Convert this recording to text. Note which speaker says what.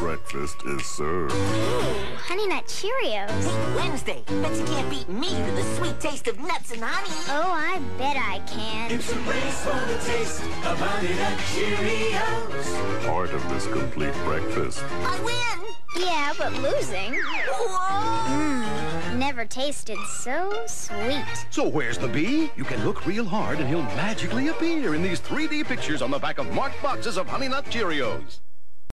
Speaker 1: breakfast is served.
Speaker 2: Ooh, Honey Nut Cheerios.
Speaker 3: Wednesday. Bet you can't beat me to the sweet taste of nuts and honey.
Speaker 2: Oh, I bet I can.
Speaker 4: It's a race for the taste of Honey Nut Cheerios.
Speaker 1: Part of this complete breakfast.
Speaker 3: I win!
Speaker 2: Yeah, but losing.
Speaker 3: Whoa!
Speaker 2: Never tasted so sweet.
Speaker 5: So where's the bee? You can look real hard and he'll magically appear in these 3D pictures on the back of marked boxes of Honey Nut Cheerios.